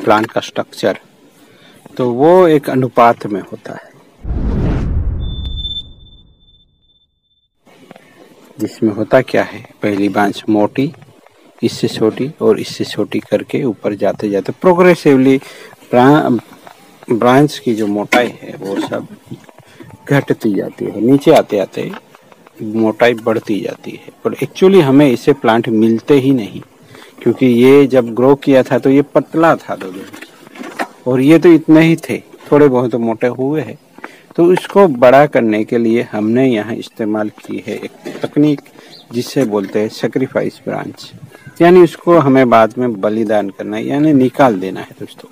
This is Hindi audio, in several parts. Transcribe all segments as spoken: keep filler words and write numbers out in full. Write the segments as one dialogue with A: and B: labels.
A: प्लांट का स्ट्रक्चर, तो वो एक अनुपात में होता है, जिसमें होता क्या है, पहली ब्रांच मोटी, इससे छोटी और इससे छोटी करके ऊपर जाते जाते प्रोग्रेसिवली ब्रांच की जो मोटाई है वो सब घटती जाती है, नीचे आते आते मोटाई बढ़ती जाती है। पर एक्चुअली हमें इससे प्लांट मिलते ही नहीं, क्योंकि ये जब ग्रो किया था तो ये पतला था दो और ये तो इतने ही थे, थोड़े बहुत तो मोटे हुए हैं। तो इसको बड़ा करने के लिए हमने यहाँ इस्तेमाल की है एक तकनीक जिसे बोलते हैं सैक्रिफाइस ब्रांच, यानी उसको हमें बाद में बलिदान करना है, यानी निकाल देना है दोस्तों।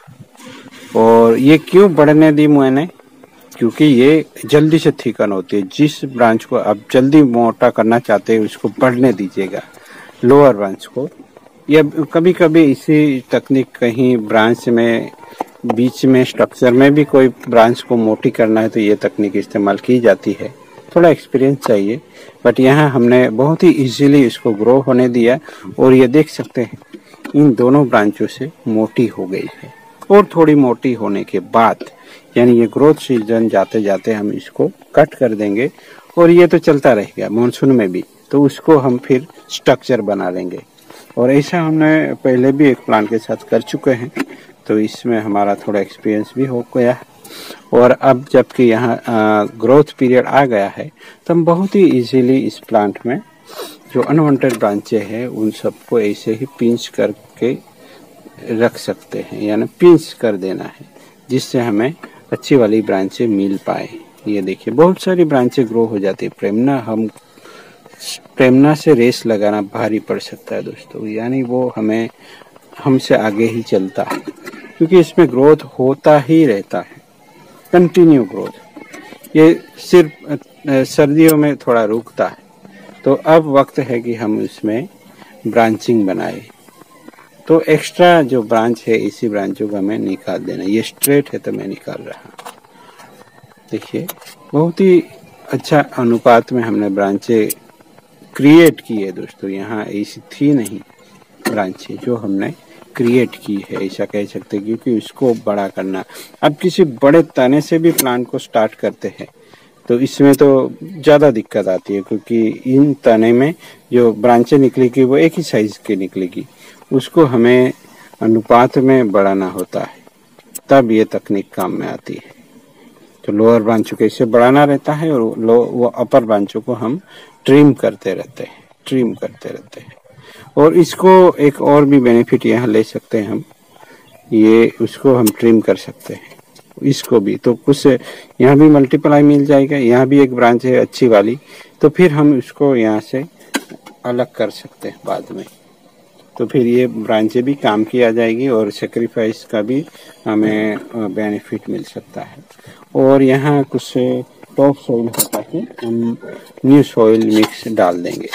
A: और ये क्यों बढ़ने दी मैंने, क्योंकि ये जल्दी से थिकन होती है। जिस ब्रांच को आप जल्दी मोटा करना चाहते हैं उसको बढ़ने दीजिएगा, लोअर ब्रांच को। या कभी कभी इसी तकनीक कहीं ब्रांच में बीच में स्ट्रक्चर में भी कोई ब्रांच को मोटी करना है तो ये तकनीक इस्तेमाल की जाती है, थोड़ा एक्सपीरियंस चाहिए। बट यहाँ हमने बहुत ही इजीली इसको ग्रो होने दिया और ये देख सकते हैं इन दोनों ब्रांचों से मोटी हो गई है। और थोड़ी मोटी होने के बाद यानी ये ग्रोथ सीजन जाते जाते हम इसको कट कर देंगे और ये तो चलता रहेगा मानसून में भी, तो उसको हम फिर स्ट्रक्चर बना लेंगे। और ऐसा हमने पहले भी एक प्लांट के साथ कर चुके हैं, तो इसमें हमारा थोड़ा एक्सपीरियंस भी हो गया। और अब जबकि यहाँ ग्रोथ पीरियड आ गया है तो हम बहुत ही इजीली इस प्लांट में जो अनवांटेड ब्रांचें हैं उन सबको ऐसे ही पिंच करके रख सकते हैं, यानी पिंच कर देना है, जिससे हमें अच्छी वाली ब्रांचें मिल पाए। ये देखिए बहुत सारी ब्रांचें ग्रो हो जाती है। प्रेमना हम प्रेमना से रेस लगाना भारी पड़ सकता है दोस्तों, यानी वो हमें हमसे आगे ही चलता है, क्योंकि इसमें ग्रोथ होता ही रहता है, कंटिन्यू ग्रोथ। ये सिर्फ सर्दियों में थोड़ा रुकता है। तो अब वक्त है कि हम इसमें ब्रांचिंग बनाए। तो एक्स्ट्रा जो ब्रांच है इसी ब्रांचों को हमें निकाल देना। ये स्ट्रेट है तो मैं निकाल रहा, देखिए बहुत ही अच्छा अनुपात में हमने ब्रांचें क्रिएट की है दोस्तों। यहाँ ऐसी थी नहीं ब्रांचें जो हमने क्रिएट की है, ऐसा कह सकते हैं, क्योंकि उसको बड़ा करना। अब किसी बड़े तने से भी प्लांट को स्टार्ट करते हैं तो इसमें तो ज़्यादा दिक्कत आती है, क्योंकि इन तने में जो ब्रांचें निकलेगी वो एक ही साइज की निकलेगी, उसको हमें अनुपात में बढ़ाना होता है, तब ये तकनीक काम में आती है। तो लोअर ब्रांचों को इससे बढ़ाना रहता है और लो वो अपर ब्रांचों को हम ट्रिम करते रहते हैं ट्रिम करते रहते हैं। और इसको एक और भी बेनिफिट यहाँ ले सकते हैं हम, ये उसको हम ट्रिम कर सकते हैं इसको भी, तो कुछ यहाँ भी मल्टीप्लाई मिल जाएगा। यहाँ भी एक ब्रांच है अच्छी वाली, तो फिर हम इसको यहाँ से अलग कर सकते हैं बाद में, तो फिर ये ब्रांचें भी काम की आ जाएगी और सैक्रिफाइस का भी हमें बेनिफिट मिल सकता है। और यहाँ कुछ टॉप सॉइल होता है, हम न्यू सॉइल मिक्स डाल देंगे,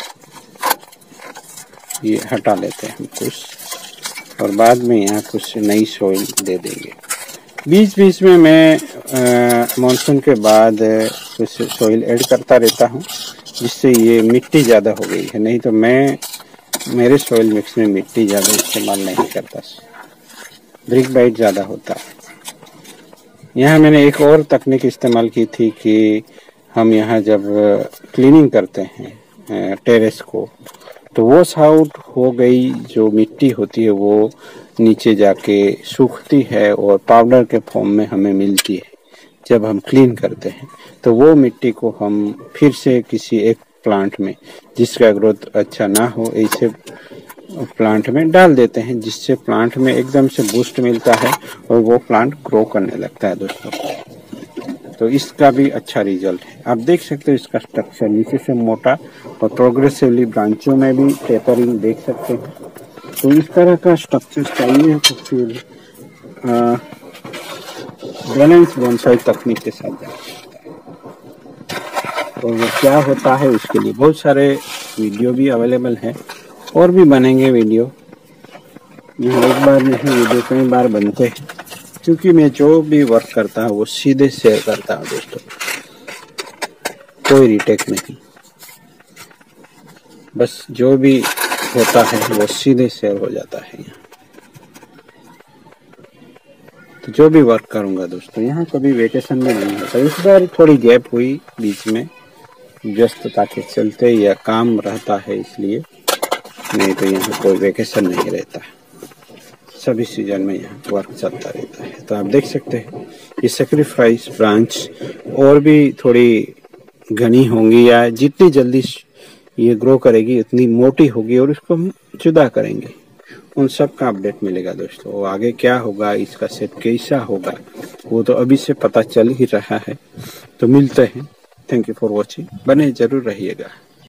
A: ये हटा लेते हैं हम कुछ, और बाद में यहाँ कुछ नई सॉइल दे देंगे। बीच बीच में मैं मानसून के बाद कुछ सॉइल ऐड करता रहता हूँ, जिससे ये मिट्टी ज़्यादा हो गई है। नहीं तो मैं मेरे सॉइल मिक्स में मिट्टी ज़्यादा इस्तेमाल नहीं करता, ब्रिक बाइट ज़्यादा होता है। यहाँ मैंने एक और तकनीक इस्तेमाल की थी कि हम यहाँ जब क्लीनिंग करते हैं टेरेस को, तो वॉश आउट हो गई जो मिट्टी होती है वो नीचे जाके सूखती है और पाउडर के फॉर्म में हमें मिलती है जब हम क्लीन करते हैं। तो वो मिट्टी को हम फिर से किसी एक प्लांट में जिसका ग्रोथ अच्छा ना हो ऐसे प्लांट में डाल देते हैं, जिससे प्लांट में एकदम से बूस्ट मिलता है और वो प्लांट ग्रो करने लगता है दोस्तों। तो इसका भी अच्छा रिजल्ट है। आप देख सकते हो इसका स्ट्रक्चर नीचे से मोटा और प्रोग्रेसिवली ब्रांचों में भी टेपरिंग देख सकते हैं। तो इस तरह का स्ट्रक्चर चाहिए तो फिर बैलेंस बोनसाई तकनीक के साथ जाना पड़ता है। तो वो क्या होता है उसके लिए बहुत सारे वीडियो भी अवेलेबल है और भी बनेंगे वीडियो। यहाँ एक बार नहीं वीडियो कई बार बनते हैं, क्योंकि मैं जो भी वर्क करता हूँ वो सीधे शेयर करता हूँ दोस्तों, कोई रिटेक नहीं, बस जो भी होता है वो सीधे शेयर हो जाता है। तो जो भी वर्क करूंगा दोस्तों, यहाँ कभी वेकेशन में नहीं होता। इस बार थोड़ी गैप हुई बीच में, व्यस्तता के चलते या काम रहता है इसलिए, नहीं तो यहाँ कोई वेकेशन नहीं रहता, सभी सीजन में यहाँ वर्क चलता रहता है। तो आप देख सकते हैं ये सैक्रिफाइस ब्रांच और भी थोड़ी घनी होंगी, या जितनी जल्दी ये ग्रो करेगी उतनी मोटी होगी, और इसको हम जुदा करेंगे। उन सब का अपडेट मिलेगा दोस्तों। वो आगे क्या होगा, इसका सेट कैसा होगा, वो तो अभी से पता चल ही रहा है। तो मिलते हैं। थैंक यू फॉर वॉचिंग, बने जरूर रहिएगा।